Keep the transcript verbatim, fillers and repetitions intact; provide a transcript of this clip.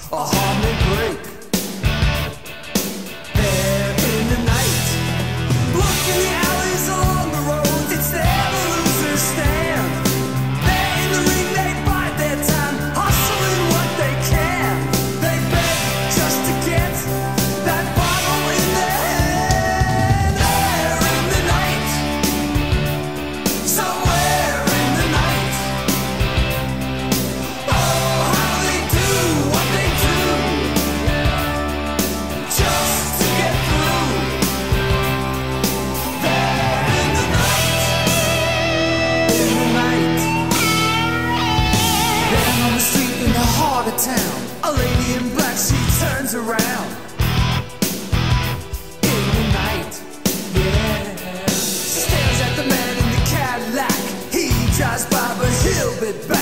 a heart may break. There in the night, look in the alleys along the road, it's there the losers stand. There in the ring they bide their time, hustling what they can. They beg just to get that bottle in their hand. There in the night, somewhere in the night. Oh, how they do what they do, just to get through. There in the night, in the night. Then on the street in the heart of town, a lady in black, she turns around. In the night, yeah. Stares at the man in the Cadillac. He drives by, but he'll be back.